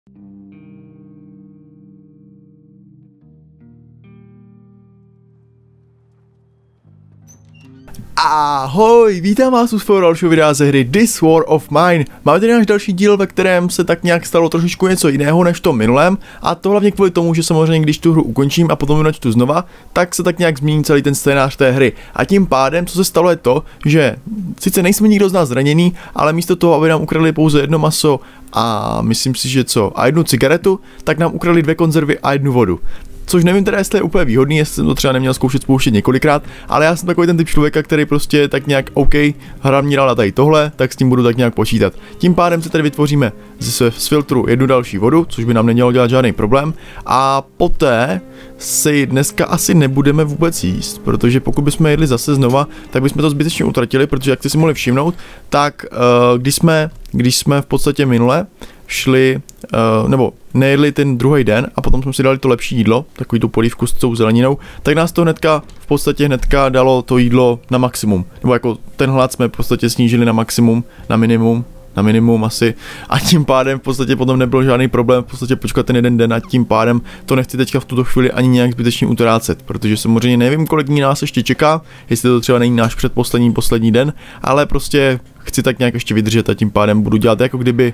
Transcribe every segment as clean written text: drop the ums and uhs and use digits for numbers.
Ahoj, vítám vás u svého dalšího videa ze hry This War of Mine. Máme tady náš další díl, ve kterém se tak nějak stalo trošičku něco jiného než v tom minulém, a to hlavně kvůli tomu, že samozřejmě když tu hru ukončím a potom ji načtu znova, tak se tak nějak změní celý ten scénář té hry. A tím pádem, co se stalo, je to, že sice nejsme nikdo z nás zraněný, ale místo toho, aby nám ukradli pouze jedno maso a myslím si, že a jednu cigaretu, tak nám ukradli 2 konzervy a 1 vodu. Což nevím teda, jestli je úplně výhodný, jestli jsem to třeba neměl zkoušet spouštět několikrát, ale já jsem takový ten typ člověka, který prostě tak nějak OK, hra mě dala tady tohle, tak s tím budu tak nějak počítat. Tím pádem se tady vytvoříme z filtru jednu další vodu, což by nám nemělo dělat žádný problém, a poté si dneska asi nebudeme vůbec jíst, protože pokud bychom jedli zase znova, tak bychom to zbytečně utratili, protože jak jste si mohli všimnout, tak když jsme v podstatě minule šli, nebo nejedli ten druhý den a potom jsme si dali to lepší jídlo, takový tu polívku s tou zeleninou, tak nás to hnedka dalo to jídlo na maximum. Nebo jako ten hlad jsme v podstatě snížili na maximum, na minimum asi, a tím pádem v podstatě potom nebyl žádný problém v podstatě počkat ten jeden den, a tím pádem to nechci teďka v tuto chvíli ani nějak zbytečně utrácet, protože samozřejmě nevím, kolik dní nás ještě čeká, jestli to třeba není náš poslední den, ale prostě chci tak nějak ještě vydržet a tím pádem budu dělat jako kdyby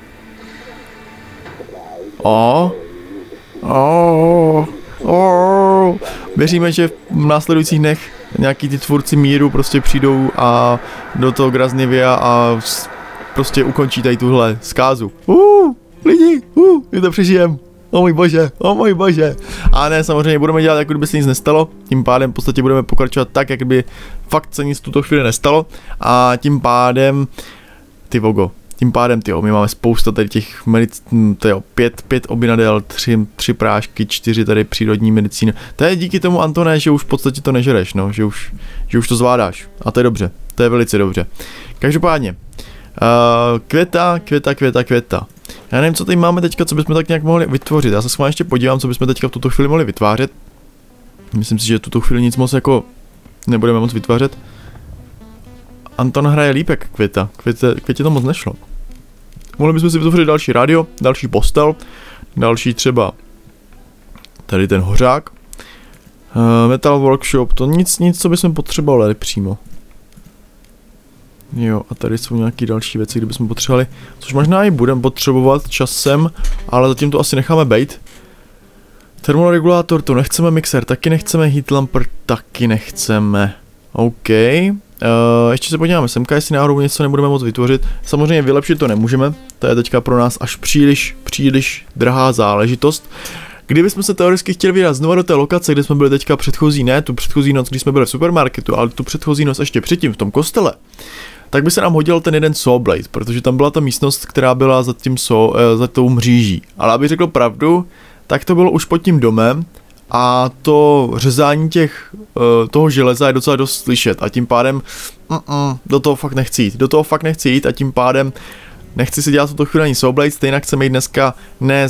věříme, že v následujících dnech nějaký ty tvůrci míru prostě přijdou a do toho Graznivia a prostě ukončí tady tuhle zkázu. Lidi, my to přežijem. O můj bože. A ne, samozřejmě budeme dělat, jako kdyby se nic nestalo, tím pádem v podstatě budeme pokračovat tak, jak by fakt se nic v tuto chvíli nestalo, a tím pádem, my máme spousta tady těch pět obinadel, 3 prášky, 4 tady přírodní medicíny. To je díky tomu, Antone, že už v podstatě to nežereš, no, že už to zvládáš. A to je dobře, to je velice dobře. Každopádně, květa. Já nevím, co tady máme teďka, co bychom tak nějak mohli vytvořit. Já se s vámi ještě podívám, co bychom teďka v tuto chvíli mohli vytvářet. Myslím si, že v tuto chvíli nic moc jako nebudeme moc vytvářet. Anton hraje líp jak Květě to moc nešlo. Mohli bychom si vytvořit další rádio, další postel, další třeba tady ten hořák. Metal workshop, to nic, co bychom potřebovali přímo. Jo, a tady jsou nějaké další věci, kde bychom potřebovali, což možná i budeme potřebovat časem, ale zatím to asi necháme bejt. Termoregulátor to nechceme, mixer taky nechceme, heat lamper taky nechceme. OK. Ještě se podíváme semka, jestli náhodou něco nebudeme moc vytvořit. Samozřejmě vylepšit to nemůžeme, to je teďka pro nás až příliš drahá záležitost. Kdybychom se teoreticky chtěli vydat znova do té lokace, kde jsme byli teďka tu předchozí noc, když jsme byli v supermarketu, ale tu předchozí noc ještě předtím v tom kostele, tak by se nám hodil ten jeden sawblade, protože tam byla ta místnost, která byla za tou mříží. Ale aby řekl pravdu, tak to bylo už pod tím domem, a to řezání toho železa je docela dost slyšet, a tím pádem do toho fakt nechci jít, a tím pádem nechci si dělat tuto chvíli ani sawblade, stejně chceme jít dneska ne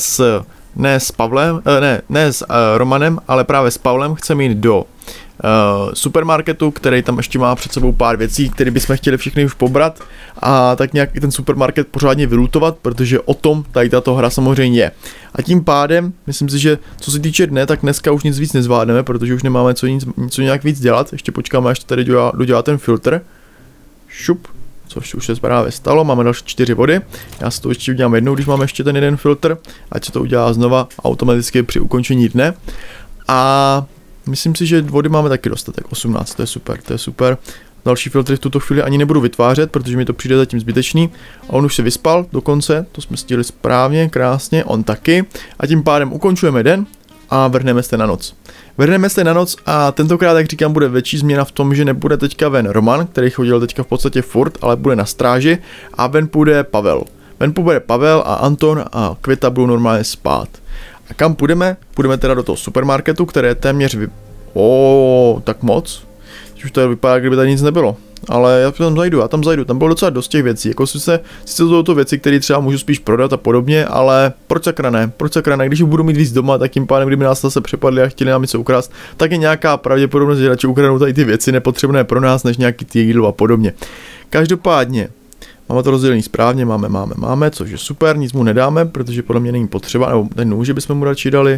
s Romanem, ale právě s Pavlem chceme jít do supermarketu, který tam ještě má před sebou pár věcí, které bychom chtěli všechny už pobrat a tak nějak i ten supermarket pořádně vylutovat, protože o tom tady tato hra samozřejmě je. A tím pádem, myslím si, že co se týče dne, tak dneska už nic víc nezvládneme, protože už nemáme co nějak víc dělat. Ještě počkáme, až tady dodělá ten filtr. Šup, což už se právě stalo, máme další 4 vody. Já si to ještě udělám jednou, když máme ještě ten jeden filtr, ať se to udělá znova automaticky při ukončení dne. A myslím si, že vody máme taky dostatek, 18, to je super. Další filtry v tuto chvíli ani nebudu vytvářet, protože mi to přijde zatím zbytečný. A on už se vyspal dokonce, to jsme stihli správně, krásně, on taky. A tím pádem ukončujeme den a vrhneme se na noc. A tentokrát, jak říkám, bude větší změna v tom, že nebude teďka ven Roman, který chodil teďka v podstatě furt, ale bude na stráži, a ven půjde Pavel. A Anton a Květa budou normálně spát. A kam půjdeme? Půjdeme teda do toho supermarketu, které je téměř tak moc. Už to vypadá, kdyby tady nic nebylo. Ale já tam zajdu, tam bylo docela dost těch věcí. Jako sice jsou to věci, které třeba můžu spíš prodat a podobně, ale proč sakra ne, když budu mít víc doma, tak tím pádem, kdyby nás zase přepadli a chtěli nám něco ukrást, tak je nějaká pravděpodobnost, že radši ukradnou tady ty věci nepotřebné pro nás, než nějaký ty jídlo a podobně. Každopádně, Máme to rozdělený správně, máme, což je super, nic mu nedáme, protože podle mě není potřeba, nebo ten nůž bychom mu radši dali.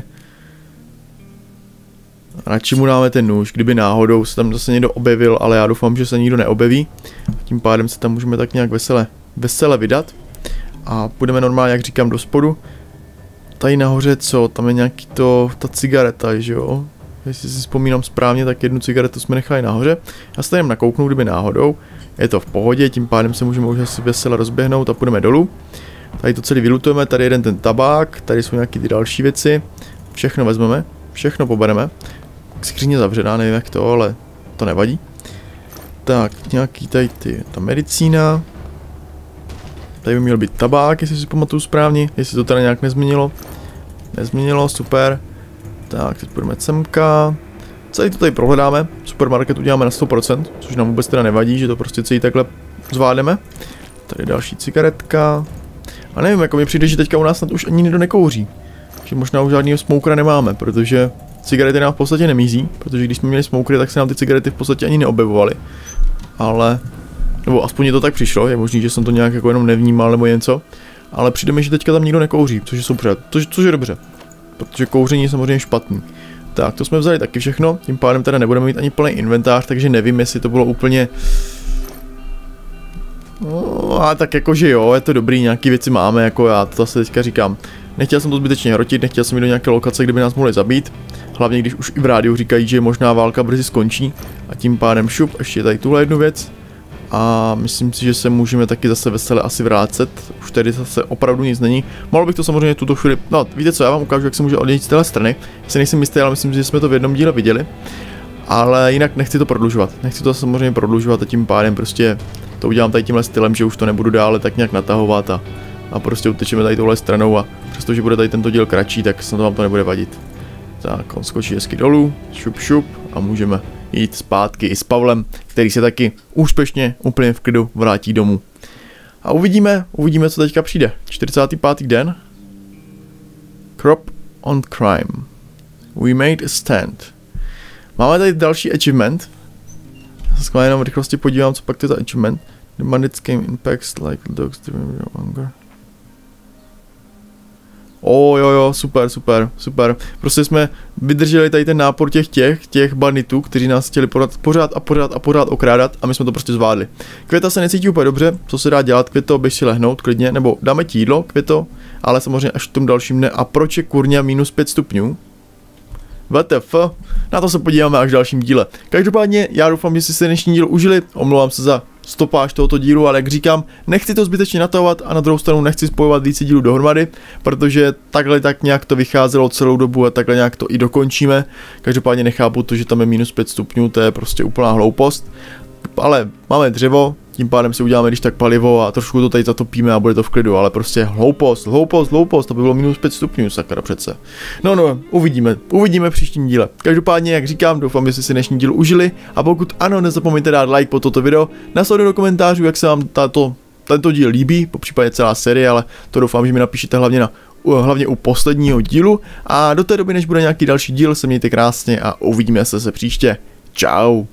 Radši mu dáme ten nůž, kdyby náhodou se tam zase někdo objevil, ale já doufám, že se nikdo neobjeví. Tím pádem se tam můžeme tak nějak vesele vydat. A půjdeme normálně, jak říkám, do spodu. Tady nahoře co? Tam je nějaký ta cigareta, že jo? Jestli si vzpomínám správně, tak jednu cigaretu jsme nechali nahoře. Já se tady jen nakouknu, kdyby náhodou. Je to v pohodě, tím pádem se můžeme už asi vesele rozběhnout a půjdeme dolů. Tady to celý vylutujeme, tady jeden ten tabák, tady jsou nějaký ty další věci. Všechno vezmeme, všechno pobereme. Skříně zavřená, nevím jak to, ale to nevadí. Tak, nějaký tady ta medicína. Tady by měl být tabák, jestli si pamatuju správně, jestli to teda nějak nezměnilo. Nezměnilo, super. Tak, teď půjdeme semka. Celý to tady prohledáme, supermarket uděláme na 100%, což nám vůbec teda nevadí, že to prostě celý takhle zvládneme. Tady další cigaretka. A nevím, jako mi přijde, že teďka u nás snad už ani nikdo nekouří. Že možná už žádného smokera nemáme, protože cigarety nám v podstatě nemizí, protože když jsme měli smokery, tak se nám ty cigarety v podstatě ani neobjevovaly. Ale, nebo aspoň je to tak přišlo, je možný, že jsem to nějak jako jenom nevnímal nebo něco. Ale přijde mi, že teďka tam nikdo nekouří, což je super, což je dobře. Protože kouření je samozřejmě špatný. Tak, to jsme vzali taky všechno, tím pádem teda nebudeme mít ani plný inventář, takže nevím, jestli to bylo úplně... No, a tak jakože jo, je to dobrý, nějaký věci máme, jako já to zase teďka říkám. Nechtěl jsem to zbytečně hrotit, nechtěl jsem jít do nějaké lokace, kde by nás mohli zabít. Hlavně když už i v rádiu říkají, že možná válka brzy skončí. A tím pádem šup, ještě tady tuhle jednu věc. A myslím si, že se můžeme taky zase vesele asi vrátit. Už tady zase opravdu nic není. Mohl bych to samozřejmě tuto chvíli... No, víte co, já vám ukážu, jak se může odejít z téhle strany. Já si nejsem jistý, ale myslím, že jsme to v jednom díle viděli. Ale jinak nechci to prodlužovat. Nechci to samozřejmě prodlužovat a tím pádem prostě to udělám tady tímhle stylem, že už to nebudu dále tak nějak natahovat a prostě utečeme tady touhle stranou a přestože bude tady tento díl kratší, tak snad vám to nebude vadit. Tak, on skočí hezky dolů, šup šup a můžeme jít zpátky i s Pavlem, který se taky úspěšně úplně v klidu vrátí domů. A uvidíme, co teďka přijde. 45. den. Crop on crime. We made a stand. Máme tady další achievement. Já se skvěle jenom v rychlosti podívám, co pak to je za achievement. The bandits came in packs like dogs driven longer. Jo, super. Prostě jsme vydrželi tady ten nápor těch banditů, kteří nás chtěli pořád okrádat a my jsme to prostě zvládli. Květa se necítí úplně dobře, co se dá dělat, Květo, běž si lehnout klidně, nebo dáme ti jídlo, Květo, ale samozřejmě až v tom dalším dne. A proč je kurňa minus 5 stupňů? WTF, na to se podíváme až v dalším díle. Každopádně, já doufám, že jste si dnešní díl užili, omlouvám se za stopáž tohoto dílu, ale jak říkám, nechci to zbytečně natahovat a na druhou stranu nechci spojovat více dílů dohromady, protože takhle tak nějak to vycházelo celou dobu a takhle nějak to i dokončíme. Každopádně nechápu to, že tam je minus 5 stupňů, to je prostě úplná hloupost, ale máme dřevo, tím pádem si uděláme když tak palivo a trošku to tady zatopíme a bude to v klidu, ale prostě hloupost, to by bylo minus 5 stupňů, sakra přece. No, uvidíme v příštím díle. Každopádně, jak říkám, doufám, že jste si dnešní díl užili a pokud ano, nezapomeňte dát like pod toto video, nasledujte do komentářů, jak se vám tento díl líbí, popřípadě celá série, ale to doufám, že mi napíšete hlavně u posledního dílu a do té doby, než bude nějaký další díl, se mějte krásně a uvidíme se příště. Čau.